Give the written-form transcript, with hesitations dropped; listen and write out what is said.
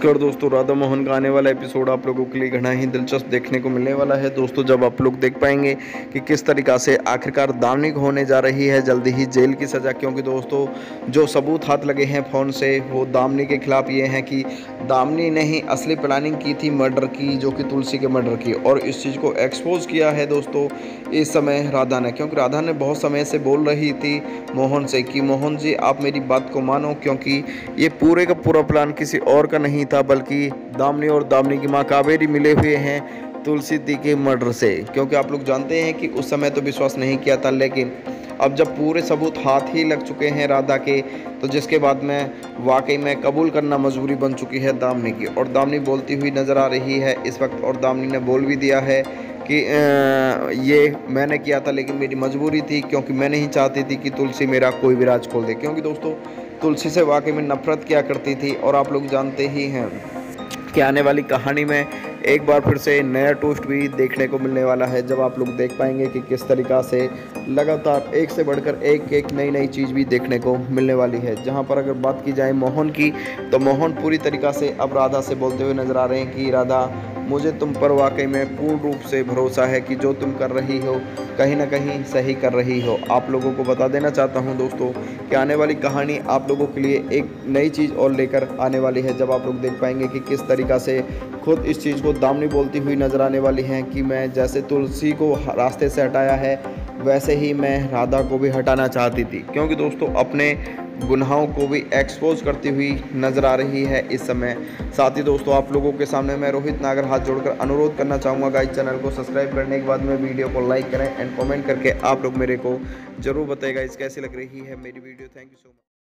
कर दोस्तों राधा मोहन का आने वाला एपिसोड आप लोगों के लिए घना ही दिलचस्प देखने को मिलने वाला है दोस्तों। जब आप लोग देख पाएंगे कि किस तरीक़ा से आखिरकार दामिनी को होने जा रही है जल्दी ही जेल की सज़ा, क्योंकि दोस्तों जो सबूत हाथ लगे हैं फ़ोन से वो दामिनी के खिलाफ़ ये हैं कि दामिनी ने ही असली प्लानिंग की थी मर्डर की, जो कि तुलसी के मर्डर की, और इस चीज़ को एक्सपोज किया है दोस्तों इस समय राधा ने। क्योंकि राधा ने बहुत समय से बोल रही थी मोहन से कि मोहन जी आप मेरी बात को मानो, क्योंकि ये पूरे का पूरा प्लान किसी और का नहीं था बल्कि दामिनी और दामिनी की मां कावेरी मिले हुए हैं तुलसी दी के मर्डर से। क्योंकि आप लोग जानते हैं कि उस समय तो विश्वास नहीं किया था, लेकिन अब जब पूरे सबूत हाथ ही लग चुके हैं राधा के, तो जिसके बाद में वाकई में कबूल करना मजबूरी बन चुकी है दामिनी की। और दामिनी बोलती हुई नज़र आ रही है इस वक्त, और दामिनी ने बोल भी दिया है कि ये मैंने किया था लेकिन मेरी मजबूरी थी, क्योंकि मैं नहीं चाहती थी कि तुलसी मेरा कोई भी राज खोल दे। क्योंकि दोस्तों तुलसी से वाकई में नफरत किया करती थी, और आप लोग जानते ही हैं कि आने वाली कहानी में एक बार फिर से नया ट्विस्ट भी देखने को मिलने वाला है, जब आप लोग देख पाएंगे कि किस तरीक़ा से लगातार एक से बढ़कर एक नई चीज़ भी देखने को मिलने वाली है। जहां पर अगर बात की जाए मोहन की, तो मोहन पूरी तरीक़ा से अब राधा से बोलते हुए नज़र आ रहे हैं कि राधा मुझे तुम पर वाकई में पूर्ण रूप से भरोसा है कि जो तुम कर रही हो कहीं ना कहीं सही कर रही हो। आप लोगों को बता देना चाहता हूं दोस्तों कि आने वाली कहानी आप लोगों के लिए एक नई चीज़ और लेकर आने वाली है, जब आप लोग देख पाएंगे कि किस तरीक़ा से खुद इस चीज़ को दामिनी बोलती हुई नज़र आने वाली हैं कि मैं जैसे तुलसी को रास्ते से हटाया है वैसे ही मैं राधा को भी हटाना चाहती थी। क्योंकि दोस्तों अपने गुनाहों को भी एक्सपोज करती हुई नज़र आ रही है इस समय। साथ ही दोस्तों आप लोगों के सामने मैं रोहित नागर हाथ जोड़कर अनुरोध करना चाहूँगा गाइस, चैनल को सब्सक्राइब करने के बाद में वीडियो को लाइक करें एंड कमेंट करके आप लोग मेरे को ज़रूर बताइएगा इस कैसी लग रही है मेरी video. Thank you so much.